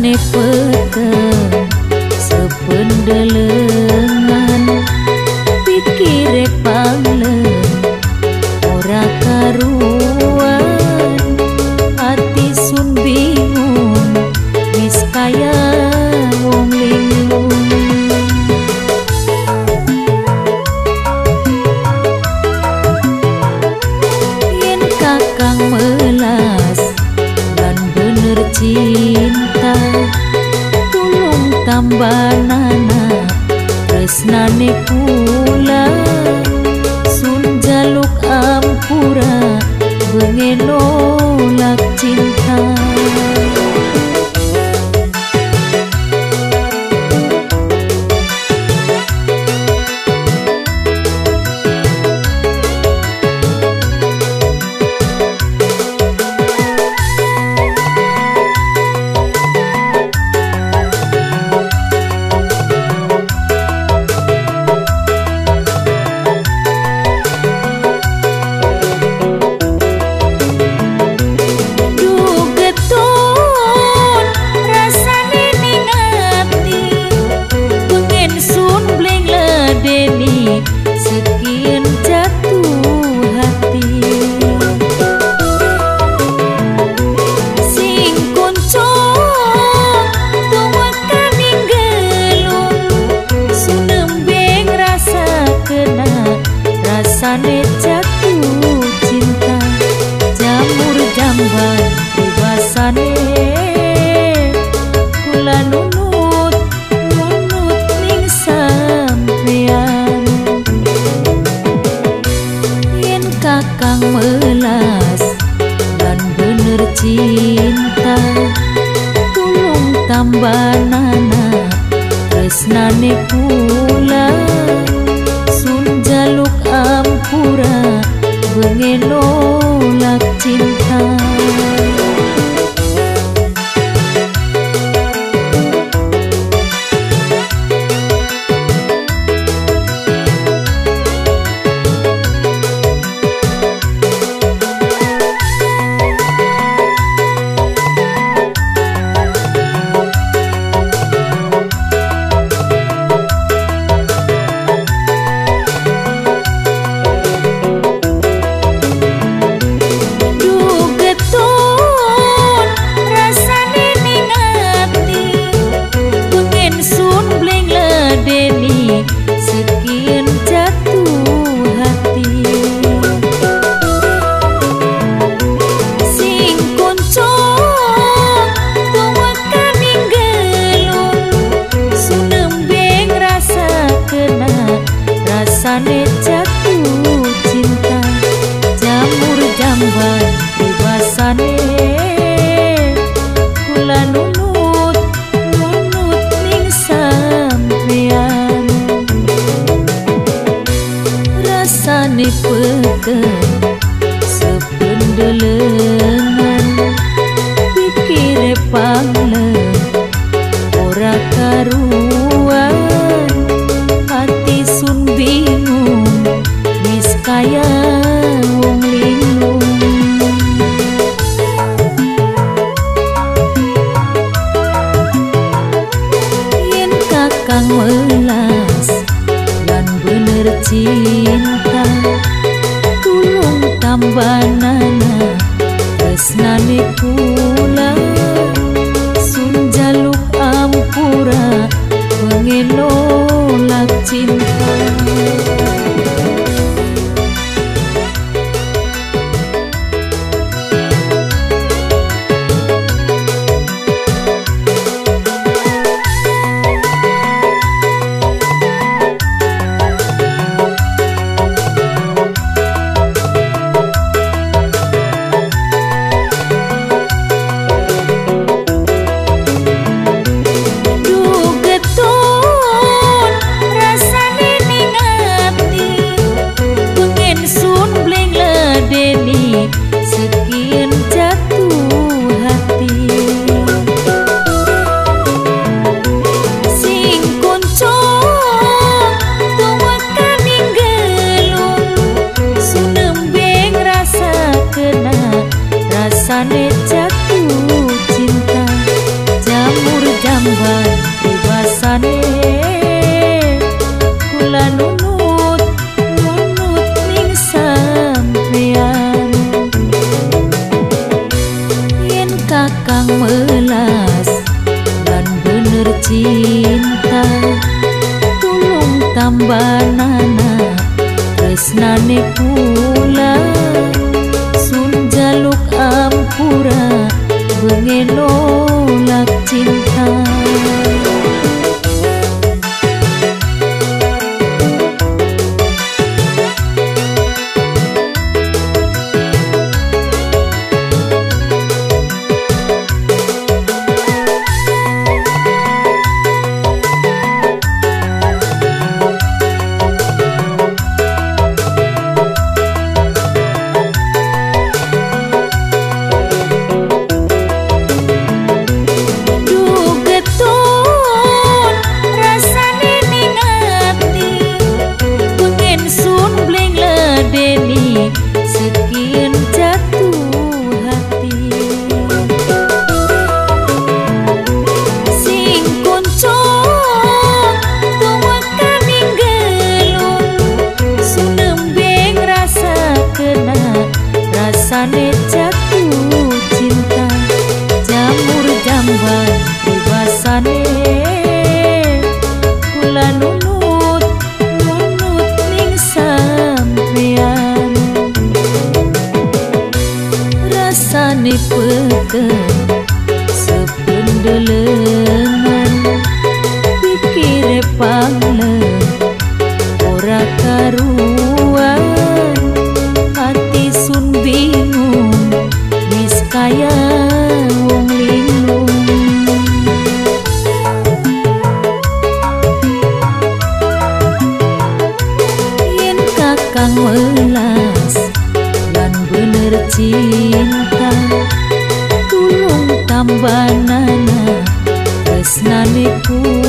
rasane peteng sependelengan pikire pangleng ora karuan ati sun bingung wis kaya wong linglung. Yen kakang melas dan bener cinta tulung tambanana tresnane kula sun jaluk ampura bengenolak cinta. Sekian jatuh hati sing kuncung tuwakan ninggelung sunembeng rasa kena rasane jatuh cinta jamur jamban dibasane kula nunut ning sampean. Kakang melas dan bener cinta tulung tambanana tresnane kula sun jaluk ampura bengenolak cinta. Sekian jatuh hati sing kuncung tuwakan ninggelung sunembeng rasa kena rasane jatuh cinta jamur jamban dibasane kula nunut ning sampean. Rasane peteng sependelengan pikire pangleng ora karuan hati sun bingung wis kaya wong linglung. Yen kakang melas dan bener cinta tulung tambanana tresnane kula sun jaluk ampura bengenolak cinta. kula sun jaluk ampura bengenolak cinta. Sekian jatuh hati sing kuncung tuwa kaninggelung sunembeng rasa kena rasane jatuh cinta jamur jamban pribasane kula nunut ning sampean rasane peken sependelengan pikire pangleng ora karuan hati sun bingung wis kaya wong linglung. Yen kakang welas lan bener cinta tulung tambanana tresnane ku